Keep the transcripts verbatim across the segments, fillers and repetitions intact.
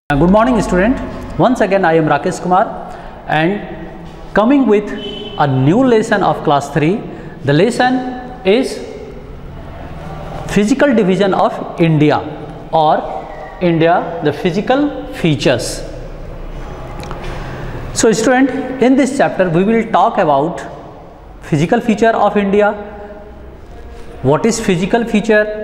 Good morning student, once again I am Rakesh Kumar and coming with a new lesson of class three. The lesson is physical division of India or India, the physical features. So student, in this chapter we will talk about physical feature of India. What is physical feature?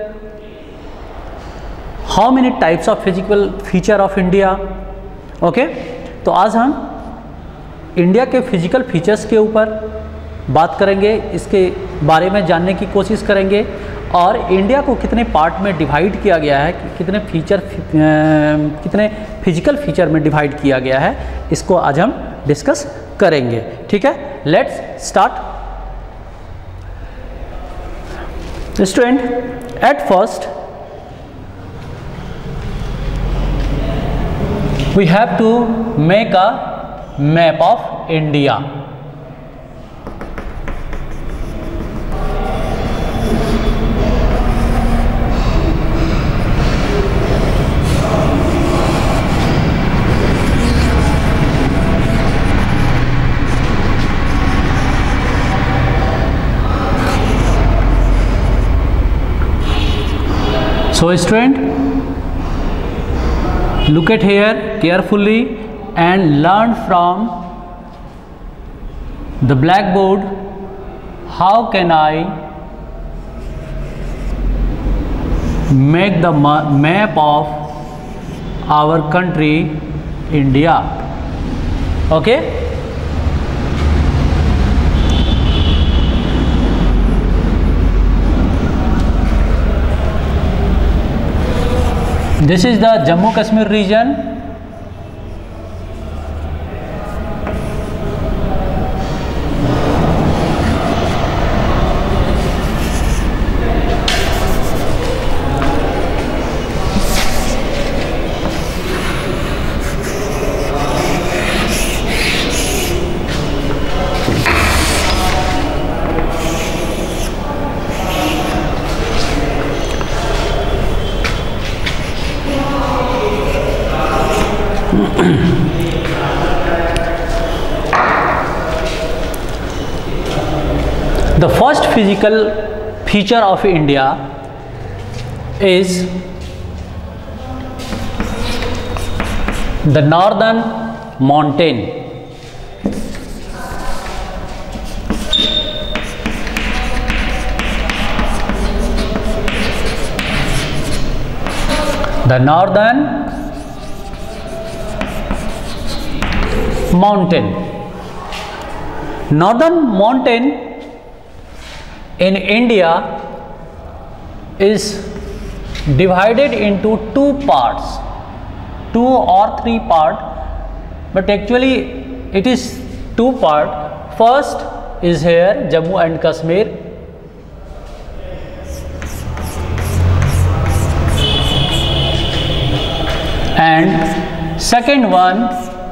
How many types of physical feature of India. Okay, तो आज हम India के physical features के ऊपर बात करेंगे, इसके बारे में जानने की कोशिश करेंगे और इंडिया को कितने पार्ट में डिवाइड किया गया है, कितने फीचर कितने फिजिकल फीचर में डिवाइड किया गया है, इसको आज हम डिस्कस करेंगे. ठीक है, let's start. Student, at first we have to make a map of India. So student, look at here carefully and learn from the blackboard how can I make the map of our country India. Okay, this is the Jammu Kashmir region. The first physical feature of India is the northern mountain. The northern mountain. Northern mountain in India is divided into two parts, two or three part, but actually it is two part. First is here Jammu and Kashmir, and second one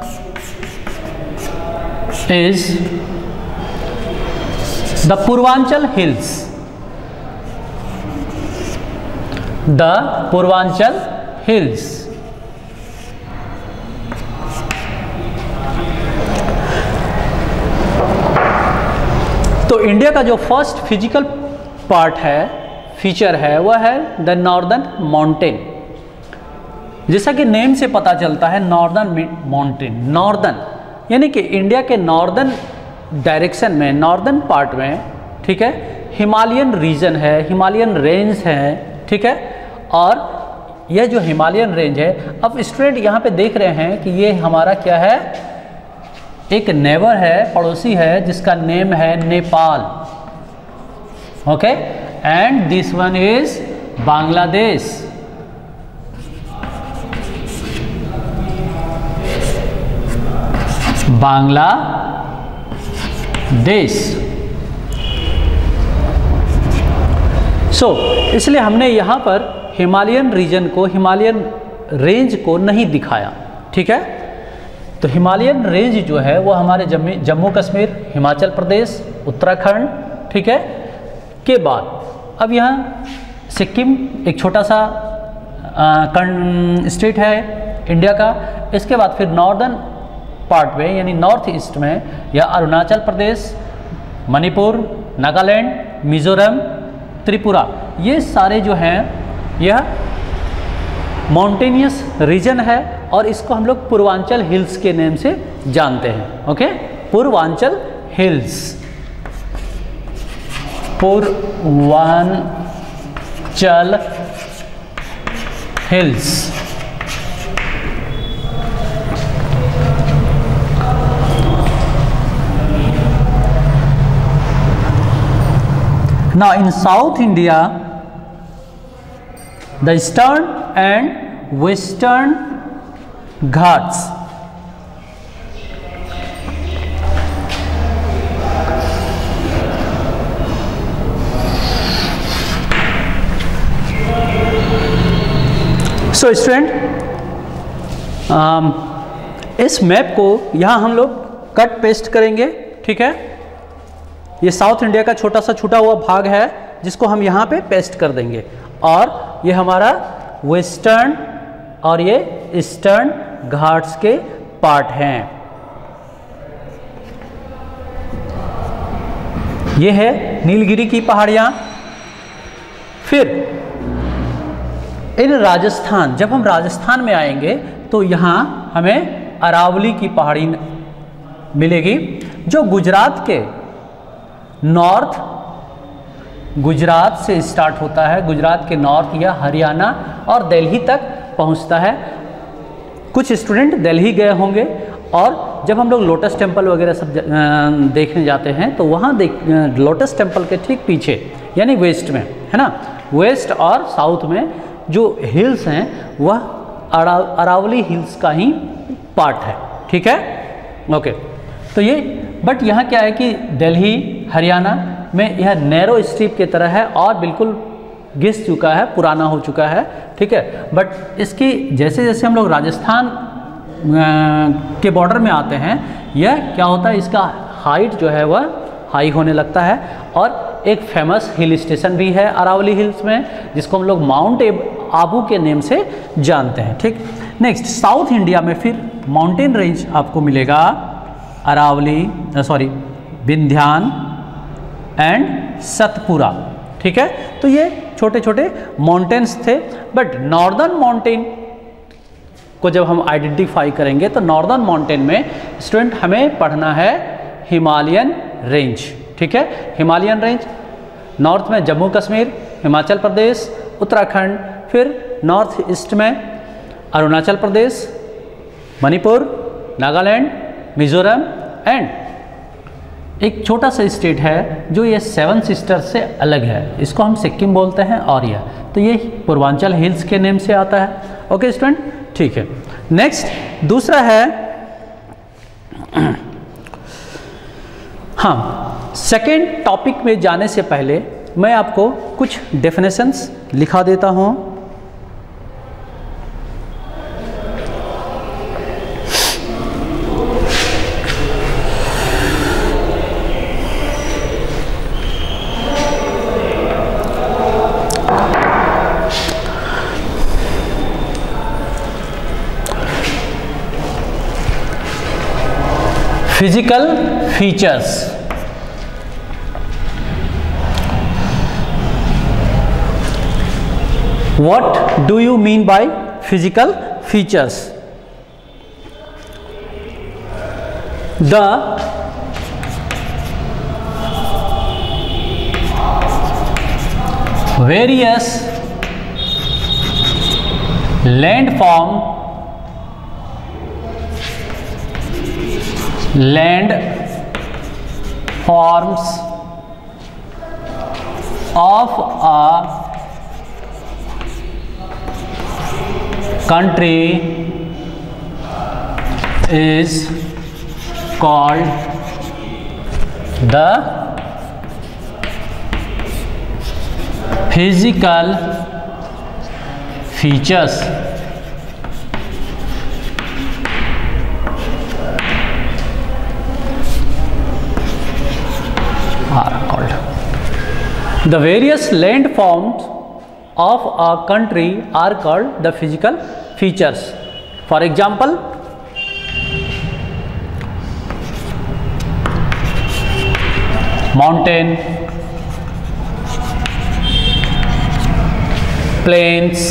is the Purvanchal hills. The Purvanchal hills. तो India का जो first physical part है, feature है, वह है the northern mountain. जैसा कि name से पता चलता है, नॉर्दर्न माउंटेन. नॉर्दर्न यानी कि इंडिया के नॉर्दर्न डायरेक्शन में, नॉर्दर्न पार्ट में, ठीक है, हिमालयन रीजन है, हिमालयन रेंज है. ठीक है, और यह जो हिमालयन रेंज है, अब स्टूडेंट यहाँ पे देख रहे हैं कि ये हमारा क्या है, एक नेबर है, पड़ोसी है, जिसका नेम है Nepal. Okay, and this one is Bangladesh. Bangladesh. So so, इसलिए हमने यहाँ पर हिमालयन रीजन को, हिमालयन रेंज को नहीं दिखाया. ठीक है, तो हिमालयन रेंज जो है वो हमारे जम्मू जम्मू कश्मीर, हिमाचल प्रदेश, उत्तराखंड, ठीक है, के बाद अब यहाँ सिक्किम एक छोटा सा स्टेट है, इंडिया का। इसके बाद फिर नॉर्दर्न पार्ट में यानी नॉर्थ ईस्ट में या अरुणाचल प्रदेश, मणिपुर, नागालैंड, मिजोरम, त्रिपुरा, ये सारे जो हैं यह माउंटेनियस रीजन है और इसको हम लोग पूर्वांचल हिल्स के नेम से जानते हैं। Okay, Purvanchal hills, Purvanchal hills. Now in South India, the eastern and western Ghats so so, student इस मैप को यहाँ हम लोग कट पेस्ट करेंगे, ठीक है। ये साउथ इंडिया का छोटा सा छूटा हुआ भाग है जिसको हम यहाँ पे पेस्ट कर देंगे और ये हमारा वेस्टर्न और ये ईस्टर्न घाट्स के पार्ट हैं। ये है नीलगिरी की पहाड़ियाँ। फिर इन राजस्थान, जब हम राजस्थान में आएंगे तो यहाँ हमें अरावली की पहाड़ी मिलेगी जो गुजरात के नॉर्थ, गुजरात से स्टार्ट होता है, गुजरात के नॉर्थ या हरियाणा और दिल्ली तक पहुंचता है। कुछ स्टूडेंट दिल्ली गए होंगे और जब हम लोग लोटस टेम्पल वगैरह सब देखने जाते हैं तो वहाँ देख लोटस टेम्पल के ठीक पीछे यानी वेस्ट में, है ना, वेस्ट और साउथ में जो हिल्स हैं वह अरा, अरावली हिल्स का ही पार्ट है, ठीक है। ओके, तो ये बट यहाँ क्या है कि दिल्ली हरियाणा में यह नैरो स्ट्रिप की तरह है और बिल्कुल घिस चुका है, पुराना हो चुका है, ठीक है। बट इसकी जैसे जैसे हम लोग राजस्थान के बॉर्डर में आते हैं यह क्या होता है, इसका हाइट जो है वह हाई होने लगता है और एक फेमस हिल स्टेशन भी है अरावली हिल्स में जिसको हम लोग माउंट आबू के नेम से जानते हैं, ठीक। नेक्स्ट साउथ इंडिया में फिर माउंटेन रेंज आपको मिलेगा अरावली, सॉरी विंध्यान एंड सतपुरा, ठीक है। तो ये छोटे छोटे माउंटेन्स थे। बट नॉर्दर्न माउंटेन को जब हम आइडेंटिफाई करेंगे तो नॉर्दर्न माउंटेन में स्टूडेंट हमें पढ़ना है हिमालयन रेंज, ठीक है। हिमालयन रेंज नॉर्थ में जम्मू कश्मीर, हिमाचल प्रदेश, उत्तराखंड, फिर नॉर्थ ईस्ट में अरुणाचल प्रदेश, मणिपुर, नागालैंड, मिजोरम एंड एक छोटा सा स्टेट है जो ये सेवन सिस्टर्स से अलग है, इसको हम सिक्किम बोलते हैं और यह तो ये पूर्वांचल हिल्स के नेम से आता है। ओके स्टूडेंट, ठीक है। नेक्स्ट दूसरा है, हाँ, सेकेंड टॉपिक में जाने से पहले मैं आपको कुछ डेफिनेशंस लिखा देता हूँ। Physical features, what do you mean by physical features? The various landform land forms of a country is called the physical features. Are called the various landforms of a country are called the physical features. For example mountain, plains,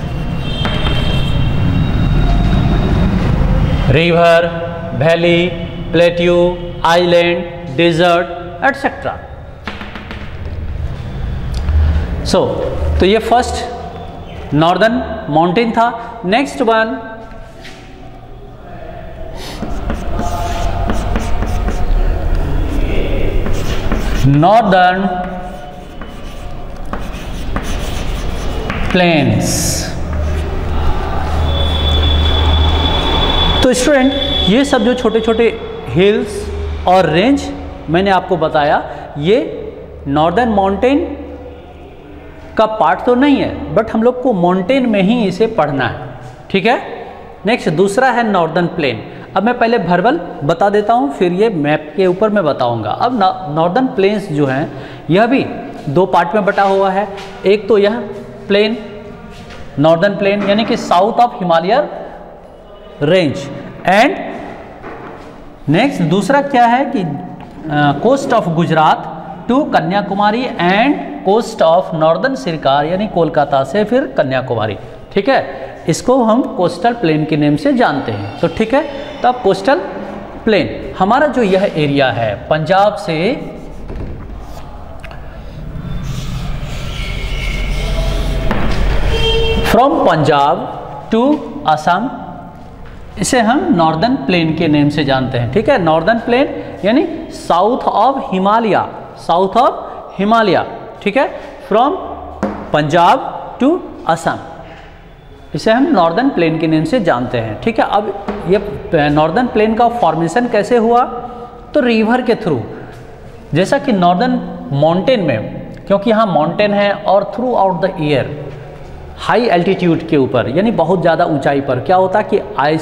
river, valley, plateau, island, desert etcetera. So तो ये first northern mountain था। Next one northern plains. तो student ये सब जो छोटे छोटे hills और रेंज मैंने आपको बताया, ये नॉर्दर्न माउंटेन का पार्ट तो नहीं है, बट हम लोग को माउंटेन में ही इसे पढ़ना है, ठीक है। नेक्स्ट दूसरा है नॉर्दर्न प्लेन। अब मैं पहले भर्बल बता देता हूँ, फिर ये मैप के ऊपर मैं बताऊँगा। अब नॉर्दर्न प्लेन्स जो हैं यह भी दो पार्ट में बटा हुआ है। एक तो यह प्लेन नॉर्दर्न प्लेन यानी कि south of Himalaya range, and next दूसरा क्या है कि coast of Gujarat to Kanyakumari and coast of northern Circar यानी कोलकाता से फिर कन्याकुमारी, ठीक है। इसको हम कोस्टल प्लेन के नेम से जानते हैं। तो ठीक है, तो अब कोस्टल प्लेन हमारा जो यह एरिया है पंजाब से फ्रॉम पंजाब टू असम, इसे हम नॉर्दर्न प्लेन के नेम से जानते हैं, ठीक है। नॉर्दर्न प्लेन यानी south of Himalaya, south of Himalaya, ठीक है, फ्रॉम पंजाब टू असम, इसे हम नॉर्दर्न प्लेन के नेम से जानते हैं, ठीक है। अब ये नॉर्दर्न प्लेन का फॉर्मेशन कैसे हुआ, तो रिवर के थ्रू, जैसा कि नॉर्दर्न माउंटेन में, क्योंकि यहाँ माउंटेन है और throughout the year high altitude के ऊपर यानी बहुत ज़्यादा ऊंचाई पर क्या होता है कि आइस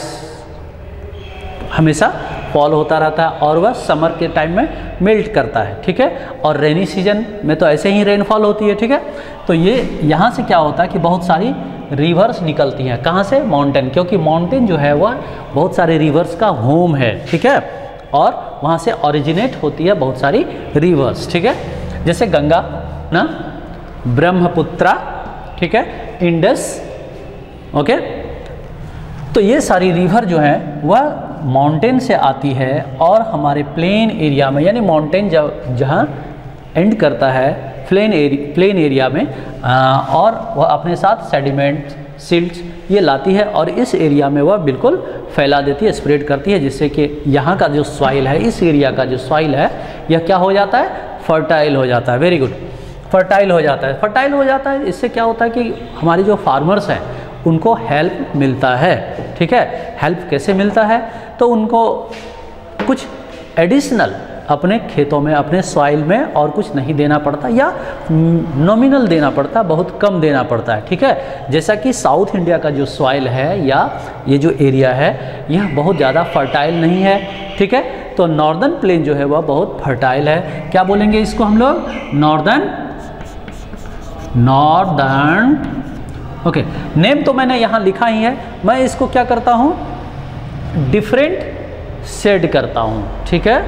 हमेशा फॉल होता रहता है और वह समर के टाइम में मेल्ट करता है, ठीक है। और रेनी सीजन में तो ऐसे ही रेनफॉल होती है, ठीक है। तो ये यहाँ से क्या होता है कि बहुत सारी रिवर्स निकलती हैं, कहाँ से, माउंटेन, क्योंकि माउंटेन जो है वह बहुत सारे रिवर्स का होम है, ठीक है। और वहाँ से ओरिजिनेट होती है बहुत सारी रिवर्स, ठीक है, जैसे गंगा ना, ब्रह्मपुत्रा, ठीक है, इंडस, ओके। तो ये सारी रिवर जो है वह माउंटेन से आती है और हमारे प्लेन एरिया में, यानी माउंटेन जब जहाँ एंड करता है प्लेन एरिया प्लेन एरिया में आ, और वह अपने साथ सेडिमेंट, सिल्ट ये लाती है और इस एरिया में वह बिल्कुल फैला देती है, स्प्रेड करती है, जिससे कि यहाँ का जो सॉइल है, इस एरिया का जो सॉइल है यह क्या हो जाता है, फर्टाइल हो जाता है। वेरी गुड, फर्टाइल हो जाता है। फर्टाइल हो जाता है, इससे क्या होता है कि हमारे जो फार्मर्स हैं उनको हेल्प मिलता है, ठीक है। हेल्प कैसे मिलता है, तो उनको कुछ एडिशनल अपने खेतों में, अपने सॉइल में और कुछ नहीं देना पड़ता, या नॉमिनल देना पड़ता, बहुत कम देना पड़ता है, ठीक है। जैसा कि साउथ इंडिया का जो सॉइल है या ये जो एरिया है यह बहुत ज़्यादा फर्टाइल नहीं है, ठीक है। तो नॉर्दर्न प्लेन जो है वह बहुत फर्टाइल है। क्या बोलेंगे इसको हम लोग, नॉर्दर्न नॉर्दर्न ओके। नेम तो मैंने यहाँ लिखा ही है, मैं इसको क्या करता हूँ, डिफरेंट शेड करता हूँ, ठीक है,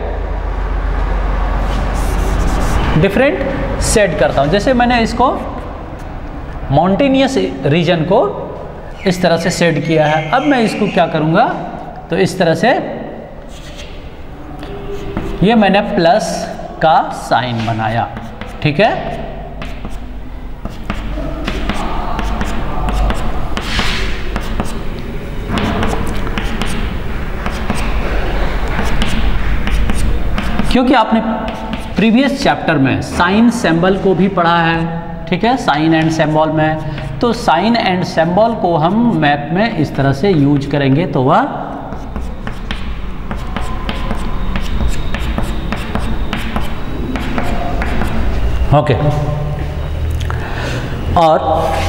डिफरेंट शेड करता हूँ। जैसे मैंने इसको माउंटेनियस रीजन को इस तरह से शेड किया है, अब मैं इसको क्या करूँगा, तो इस तरह से ये मैंने प्लस का साइन बनाया, ठीक है। क्योंकि आपने प्रीवियस चैप्टर में साइन सिंबल को भी पढ़ा है, ठीक है, साइन एंड सिंबल में, तो साइन एंड सिंबल को हम मैप में इस तरह से यूज करेंगे तो वह ओके। और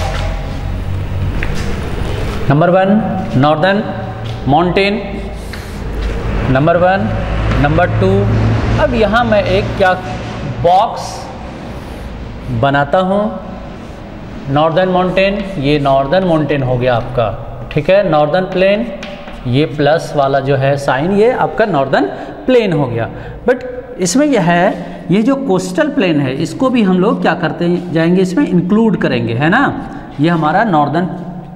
number one northern mountain, number one, number two. अब यहाँ मैं एक क्या बॉक्स बनाता हूँ, नॉर्दर्न माउंटेन, ये नॉर्दर्न माउंटेन हो गया आपका, ठीक है, नॉर्दर्न प्लेन, ये प्लस वाला जो है साइन, ये आपका नॉर्दर्न प्लेन हो गया। बट इसमें यह है, ये जो कोस्टल प्लेन है इसको भी हम लोग क्या करते जाएंगे, इसमें इंक्लूड करेंगे, है ना। ये हमारा नॉर्दर्न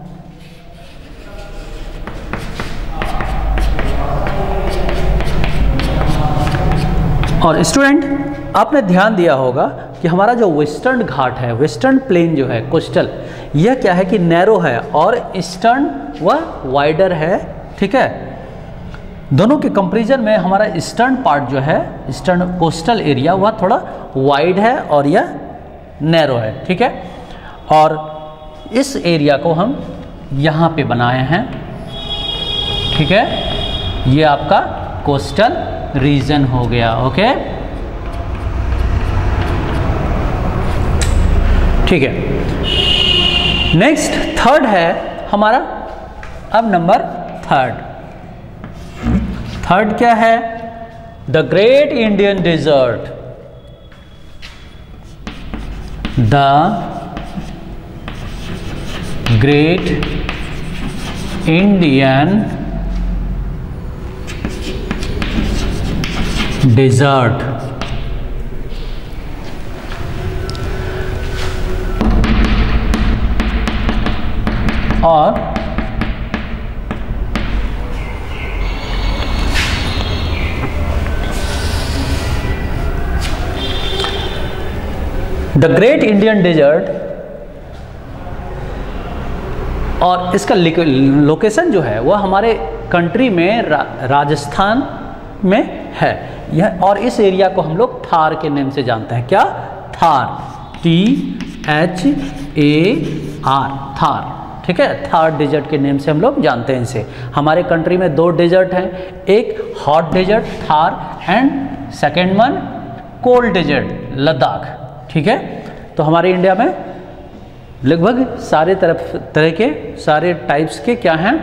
और स्टूडेंट आपने ध्यान दिया होगा कि हमारा जो वेस्टर्न घाट है, वेस्टर्न प्लेन जो है कोस्टल, यह क्या है कि नैरो है और ईस्टर्न वह वाइडर है, ठीक है। दोनों के कंपैरिजन में हमारा ईस्टर्न पार्ट जो है, ईस्टर्न कोस्टल एरिया, वह थोड़ा वाइड है और यह नैरो है, ठीक है। और इस एरिया को हम यहाँ पे बनाए हैं, ठीक है। ये आपका कोस्टल रीजन हो गया, ओके, ठीक है। नेक्स्ट थर्ड है हमारा, अब नंबर थर्ड, थर्ड क्या है, the great Indian desert, the great Indian desert. और द ग्रेट इंडियन डेजर्ट, और इसका लोकेशन जो है वह हमारे कंट्री में रा, राजस्थान में है यह, और इस एरिया को हम लोग थार के नाम से जानते हैं। क्या? Thar, T H A R, Thar, ठीक है। थार डेजर्ट के नेम से हम लोग जानते हैं इसे। हमारे कंट्री में दो डेजर्ट हैं, एक hot desert Thar and second one cold desert Ladakh, ठीक है। तो हमारे इंडिया में लगभग सारे तरफ तरह के सारे टाइप्स के क्या हैं,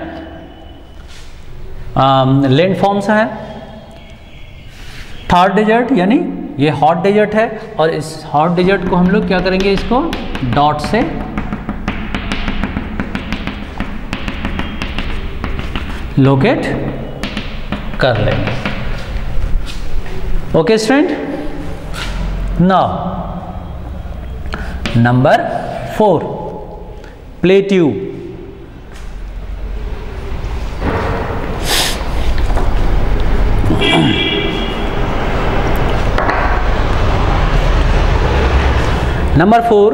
लैंड फॉर्म्स हैं। थार डेजर्ट यानी ये हॉट डेजर्ट है, और इस हॉट डेजर्ट को हम लोग क्या करेंगे, इसको डॉट से लोकेट कर लेंगे। Okay student, now number four, plateau. Number four,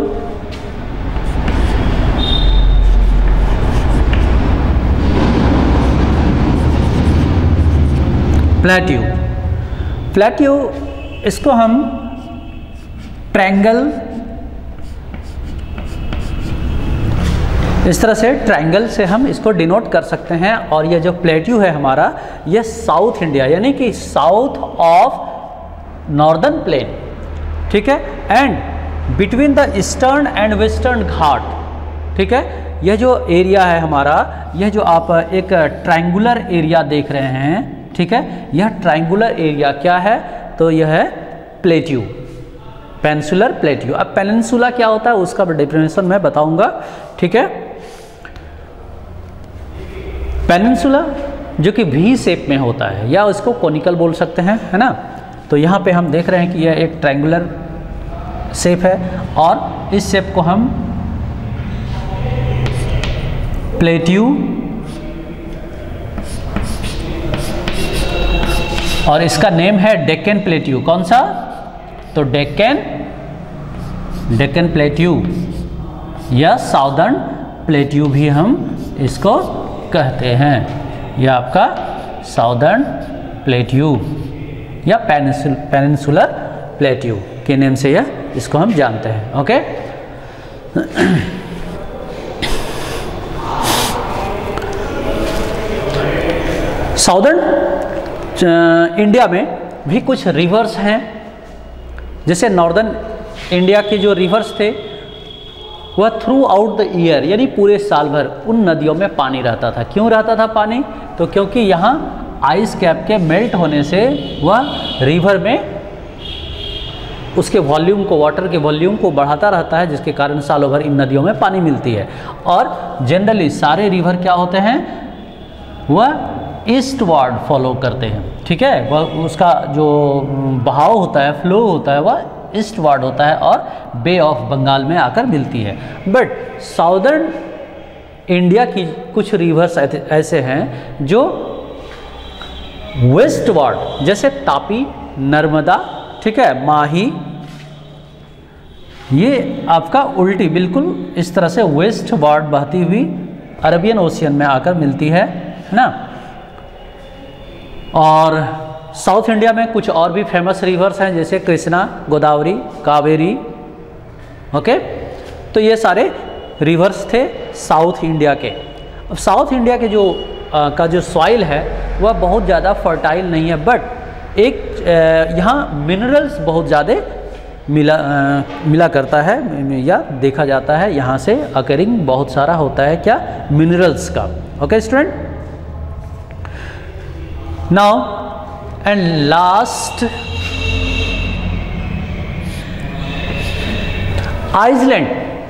plateau. Plateau इसको हम ट्रायंगल, इस तरह से ट्रायंगल से हम इसको डिनोट कर सकते हैं। और यह जो प्लेट्यू है हमारा, यह साउथ इंडिया यानी कि साउथ ऑफ नॉर्दर्न प्लेन, ठीक है, and between the eastern and western Ghat, ठीक है। यह जो एरिया है हमारा, यह जो आप एक ट्रायंगुलर एरिया देख रहे हैं, ठीक है, यह ट्रायंगुलर एरिया क्या है, तो यह है प्लेट्यू, पेनिनसुलर प्लेट्यू। अब पेनिनसुला क्या होता है उसका डेफिनेशन मैं बताऊंगा, ठीक है। पेनिनसुला जो कि वी शेप में होता है, या उसको कोनिकल बोल सकते हैं, है ना। तो यहाँ पे हम देख रहे हैं कि यह एक ट्रायंगुलर शेप है, और इस शेप को हम प्लेट्यू, और इसका नेम है डेक्कन प्लेट्यू। कौन सा? तो डेक्कन, डेक्कन प्लेट्यू या साउदर्न प्लेट्यू भी हम इसको कहते हैं। यह आपका साउदर्न प्लेट्यू या पेनिनसुलर प्लेट्यू के नेम से यह इसको हम जानते हैं, ओके। साउदर्न इंडिया में भी कुछ रिवर्स हैं, जैसे नॉर्दर्न इंडिया के जो रिवर्स थे वह थ्रू आउट द ईयर यानी पूरे साल भर उन नदियों में पानी रहता था। क्यों रहता था पानी? तो क्योंकि यहाँ आइस कैप के मेल्ट होने से वह रिवर में उसके वॉल्यूम को, वाटर के वॉल्यूम को बढ़ाता रहता है, जिसके कारण सालों भर इन नदियों में पानी मिलती है। और जनरली सारे रिवर क्या होते हैं, वह ईस्टवर्ड फॉलो करते हैं, ठीक है, वह उसका जो बहाव होता है, फ्लो होता है, वह ईस्टवर्ड होता है और बे ऑफ बंगाल में आकर मिलती है। बट साउदर्न इंडिया की कुछ रिवर्स ऐसे हैं जो वेस्टवर्ड, जैसे तापी, नर्मदा, ठीक है, माही, ये आपका उल्टी बिल्कुल इस तरह से वेस्टवर्ड बहती हुई अरबियन ओशियन में आकर मिलती है ना। और साउथ इंडिया में कुछ और भी फेमस रिवर्स हैं, जैसे कृष्णा, गोदावरी, कावेरी, ओके। तो ये सारे रिवर्स थे साउथ इंडिया के। अब साउथ इंडिया के जो आ, का जो सॉइल है वह बहुत ज़्यादा फर्टाइल नहीं है, बट एक यहाँ मिनरल्स बहुत ज़्यादा मिला आ, मिला करता है या देखा जाता है, यहाँ से अकरिंग बहुत सारा होता है क्या, मिनरल्स का। Okay student, now and last, island.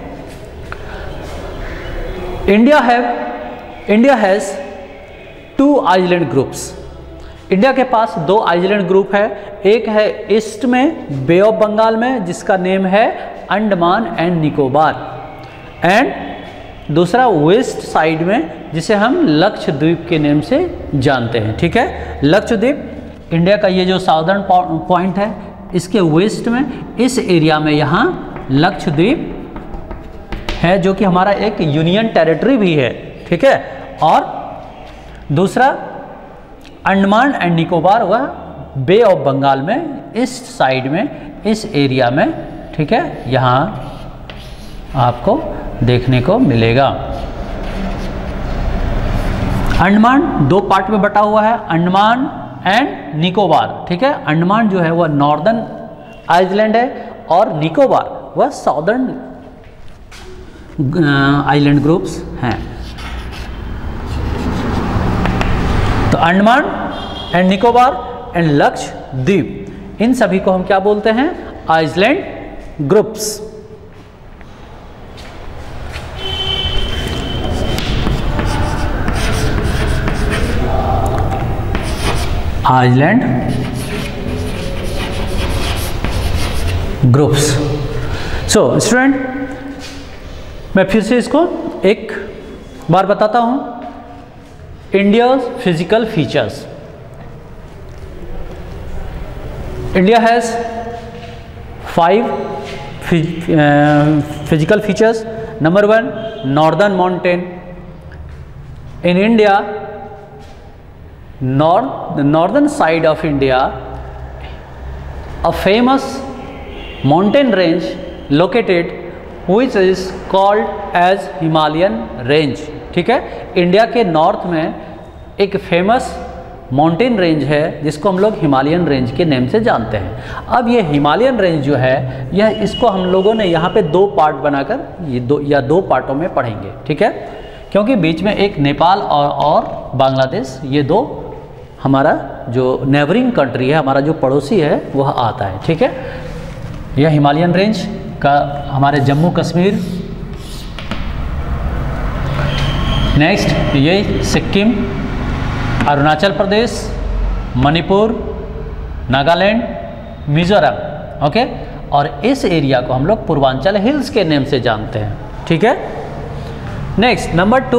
India have India has two island groups. India के पास दो आइलैंड ग्रुप है, एक है ईस्ट में बे ऑफ बंगाल में जिसका नेम है अंडमान एंड निकोबार, एंड दूसरा वेस्ट साइड में जिसे हम लक्षद्वीप के नेम से जानते हैं, ठीक है। लक्षद्वीप इंडिया का ये जो साउदर्न पॉइंट है, इसके वेस्ट में इस एरिया में यहाँ लक्षद्वीप है जो कि हमारा एक यूनियन टेरिटरी भी है, ठीक है। और दूसरा अंडमान एंड निकोबार वह बे ऑफ बंगाल में ईस्ट साइड में इस एरिया में, ठीक है, यहाँ आपको देखने को मिलेगा। अंडमान दो पार्ट में बटा हुआ है, अंडमान एंड निकोबार, ठीक है। अंडमान जो है वह नॉर्दर्न आइलैंड है और निकोबार वह साउदर्न आइलैंड ग्रुप्स हैं। तो अंडमान एंड निकोबार एंड लक्षद्वीप, इन सभी को हम क्या बोलते हैं, island groups. Island groups. So student, मैं फिर से इसको एक बार बताता हूं। India's physical features. India has five physical features. Number one, northern mountain. In India, north the northern side of India, a famous mountain range located which is called as Himalayan range, ठीक है। India के north में एक famous mountain range है जिसको हम लोग Himalayan range के नेम से जानते हैं। अब ये हिमालयन रेंज जो है, यह इसको हम लोगों ने यहाँ पे दो पार्ट बनाकर ये दो या दो पार्टों में पढ़ेंगे, ठीक है, क्योंकि बीच में एक नेपाल और, और बांग्लादेश, ये दो हमारा जो नेबरिंग कंट्री है, हमारा जो पड़ोसी है वह आता है, ठीक है। यह हिमालयन रेंज का हमारे जम्मू कश्मीर, नेक्स्ट ये सिक्किम, अरुणाचल प्रदेश, मणिपुर, नागालैंड, मिजोरम, ओके। और इस एरिया को हम लोग पूर्वांचल हिल्स के नेम से जानते हैं, ठीक है। Next number two,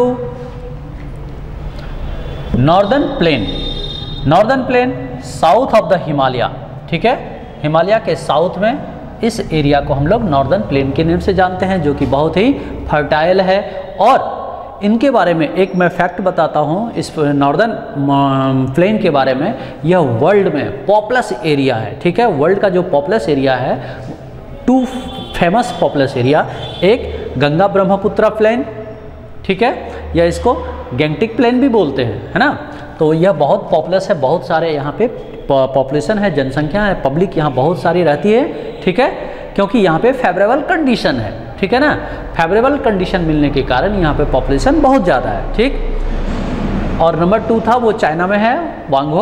northern plain. Northern plain south of the Himalaya, ठीक है। हिमालय के साउथ में इस एरिया को हम लोग नॉर्दर्न प्लेन के नेम से जानते हैं, जो कि बहुत ही फर्टाइल है। और इनके बारे में एक मैं फैक्ट बताता हूँ इस नॉर्दर्न प्लेन के बारे में। यह वर्ल्ड में पॉपुलस एरिया है, ठीक है। वर्ल्ड का जो पॉपुलस एरिया है, टू फेमस पॉपुलस एरिया, एक गंगा ब्रह्मपुत्र प्लेन, ठीक है, या इसको गैंगटिक प्लेन भी बोलते हैं, है ना। तो यह बहुत पॉपुलस है, बहुत सारे यहाँ पे पॉपुलेशन है, जनसंख्या है, पब्लिक यहाँ बहुत सारी रहती है, ठीक है, क्योंकि यहाँ पे फेवरेबल कंडीशन है, ठीक है ना। फेवरेबल कंडीशन मिलने के कारण यहाँ पे पॉपुलेशन बहुत ज़्यादा है, ठीक। और नंबर टू था वो चाइना में है, वांगो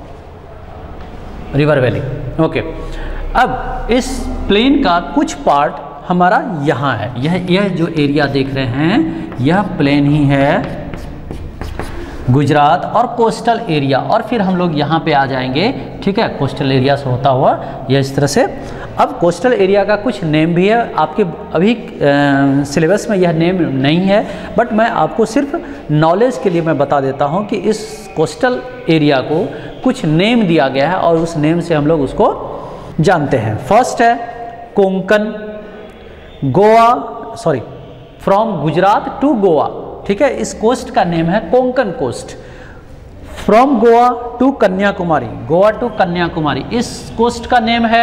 रिवर वैली, ओके। अब इस प्लेन का कुछ पार्ट हमारा यहाँ है, यह यह जो एरिया देख रहे हैं यह प्लेन ही है, गुजरात और कोस्टल एरिया, और फिर हम लोग यहाँ पे आ जाएंगे, ठीक है, कोस्टल एरिया से होता हुआ या इस तरह से। अब कोस्टल एरिया का कुछ नेम भी है, आपके अभी सिलेबस में यह नेम नहीं है, बट मैं आपको सिर्फ नॉलेज के लिए मैं बता देता हूँ कि इस कोस्टल एरिया को कुछ नेम दिया गया है और उस नेम से हम लोग उसको जानते हैं। फर्स्ट है Konkan, Goa, sorry from Gujarat to Goa, ठीक है, इस कोस्ट का नेम है Konkan coast. From Goa to Kanyakumari, Goa to Kanyakumari, इस कोस्ट का नेम है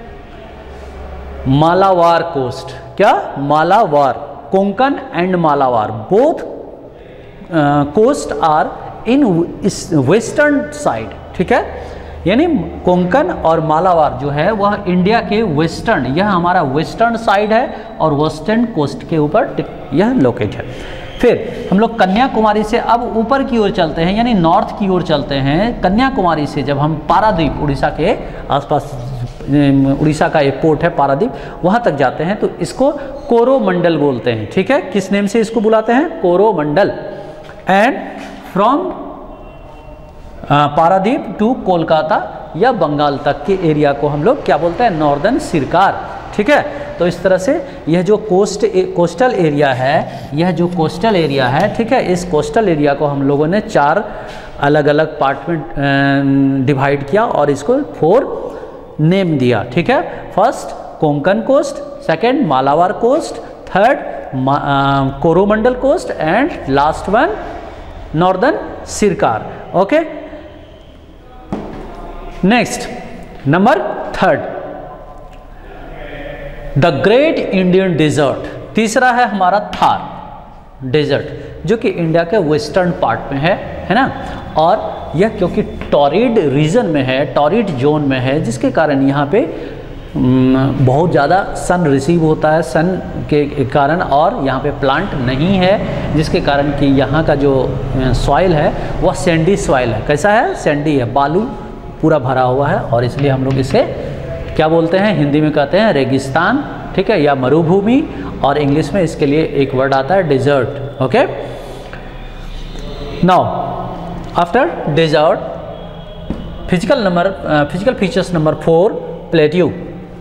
मालाबार कोस्ट। क्या? Malabar. Konkan and Malabar both coast are in western side, ठीक है, यानी कोंकण और मालाबार जो है वह इंडिया के वेस्टर्न, यह हमारा वेस्टर्न साइड है और वेस्टर्न कोस्ट के ऊपर यह लोकेट है। फिर हम लोग कन्याकुमारी से अब ऊपर की ओर चलते हैं, यानी नॉर्थ की ओर चलते हैं। कन्याकुमारी से जब हम पारादीप, उड़ीसा के आसपास, उड़ीसा का एक पोर्ट है पारादीप, वहाँ तक जाते हैं तो इसको कोरोमंडल बोलते हैं, ठीक है। किस नेम से इसको बुलाते हैं? Coromandel. And from Paradip to Kolkata या बंगाल तक के एरिया को हम लोग क्या बोलते हैं? नॉर्दर्न सिरकार, ठीक है। तो इस तरह से यह जो कोस्ट कोस्टल एरिया है, यह जो कोस्टल एरिया है, ठीक है, इस कोस्टल एरिया को हम लोगों ने चार अलग अलग पार्ट में डिवाइड किया और इसको फोर नेम दिया, ठीक है। First Konkan coast, second Malabar coast, third Coromandel coast and last one northern Circar. Okay, next number third, the great Indian desert. तीसरा है हमारा थार डेजर्ट, जो कि इंडिया के वेस्टर्न पार्ट में है, है ना। और यह क्योंकि टॉरिड रीजन में है, टॉरिड जोन में है, जिसके कारण यहाँ पे बहुत ज़्यादा सन रिसीव होता है, सन के कारण, और यहाँ पे प्लांट नहीं है, जिसके कारण कि यहाँ का जो सॉइल है वह सैंडी सॉइल है। कैसा है? सैंडी है, बालू पूरा भरा हुआ है, और इसलिए हम लोग इसे क्या बोलते हैं? हिंदी में कहते हैं रेगिस्तान, ठीक है, या मरुभूमि, और इंग्लिश में इसके लिए एक वर्ड आता है desert. Okay, now after desert, physical number physical features number four, plateau,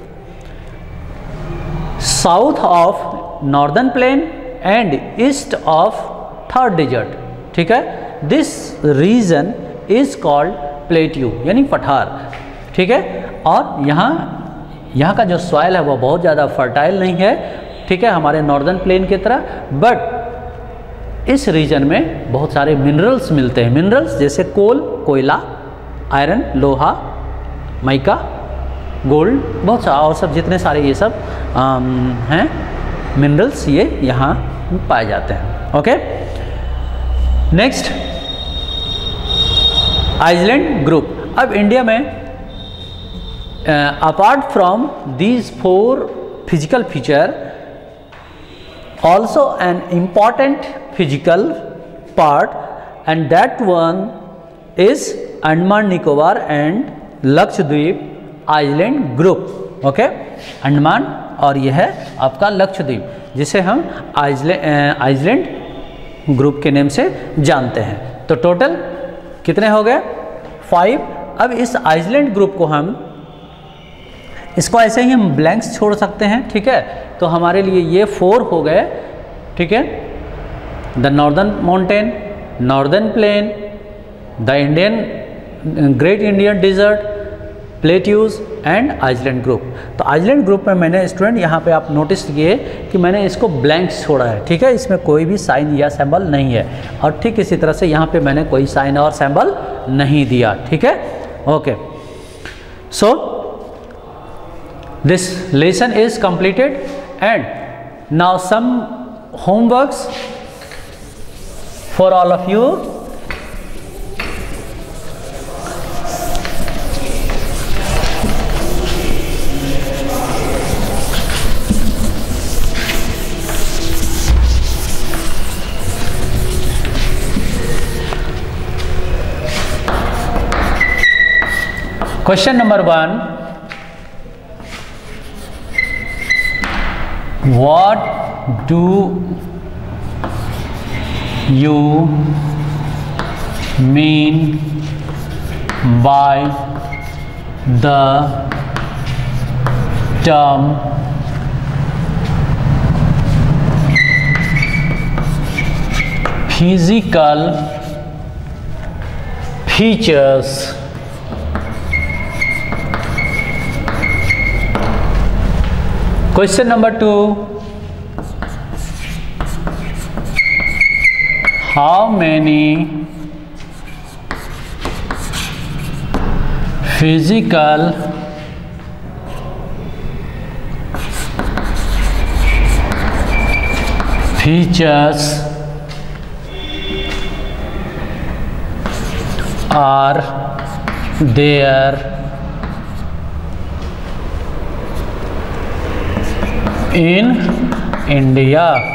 south of northern plain and east of third desert, ठीक है। This region is called plateau, यानी पठार, ठीक है। और यहाँ यहाँ का जो सॉइल है वो बहुत ज़्यादा फर्टाइल नहीं है, ठीक है, हमारे नॉर्दर्न प्लेन की तरह, बट इस रीजन में बहुत सारे मिनरल्स मिलते हैं। मिनरल्स जैसे कोल, कोयला, आयरन, लोहा, माइका, गोल्ड, बहुत सारा और सब जितने सारे ये सब आम, हैं मिनरल्स, ये यहाँ पाए जाते हैं। Okay, next island group. अब इंडिया में apart from these four physical feature, also an important physical part, and that one is Andaman Nicobar and Lakshadweep Island Group. Okay, Andaman और यह है आपका लक्षद्वीप, जिसे हम आइसलैंड ग्रुप के नेम से जानते हैं। तो टोटल कितने हो गए? फाइव। अब इस आइसलैंड ग्रुप को हम, इसको ऐसे ही हम ब्लैंक्स छोड़ सकते हैं, ठीक है। तो हमारे लिए ये फोर हो गए, ठीक है। The northern mountain, northern plain, the Indian great Indian desert, plateaus and island group. तो आइसलैंड ग्रुप में मैंने स्टूडेंट यहाँ पे आप नोटिस किए कि मैंने इसको ब्लैंक्स छोड़ा है, ठीक है, इसमें कोई भी साइन या सिंबल नहीं है, और ठीक इसी तरह से यहाँ पे मैंने कोई साइन और सिंबल नहीं दिया, ठीक है। Okay, so this lesson is completed, and now some homeworks for all of you. Question number one, what do you mean by the term physical features? Question number two. How many physical features are there in India?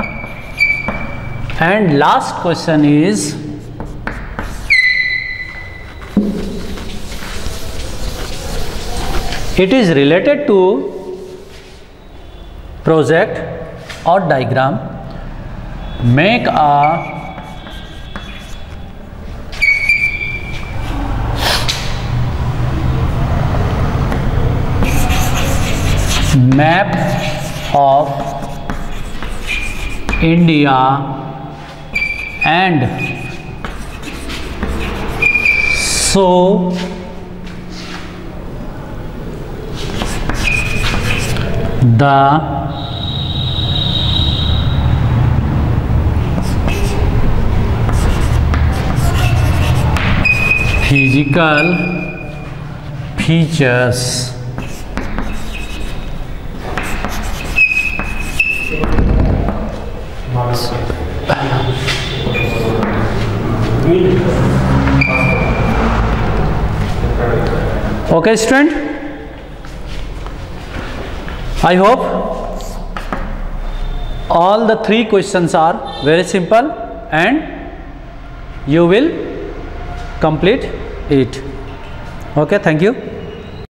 And last question is, it is related to project or diagram. Make a map of India and show the physical features Okay, student, I hope all the three questions are very simple and you will complete it. Okay, thank you.